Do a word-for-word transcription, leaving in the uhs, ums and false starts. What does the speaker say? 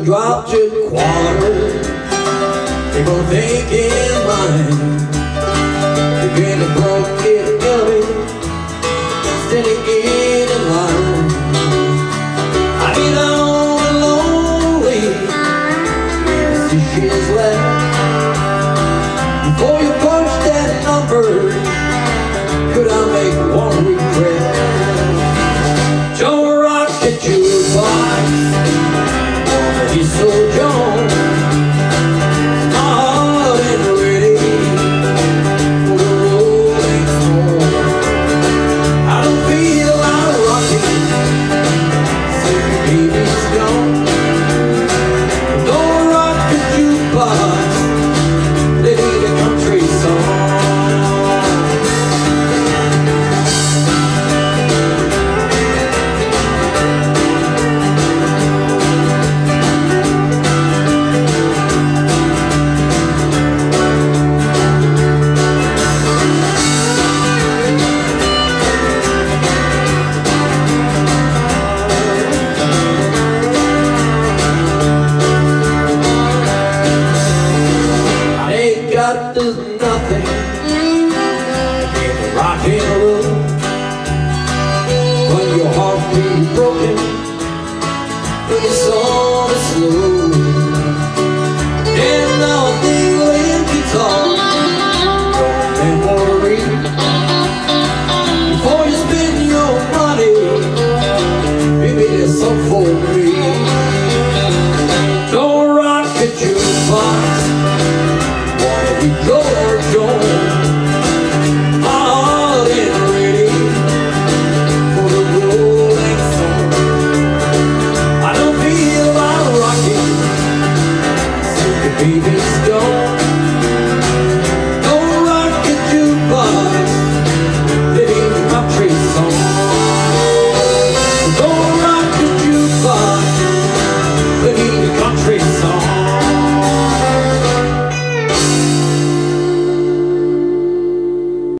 dropped your quarter. People thinking mine. You're gonna broke it, Ellie, standing in a line. I ain't on a lonely, this shit's left. Before you punch that number, could I make one regret? Joe Rock at your box, he's so Joe. There's nothing in rock and roll when your heart be broken, when your soul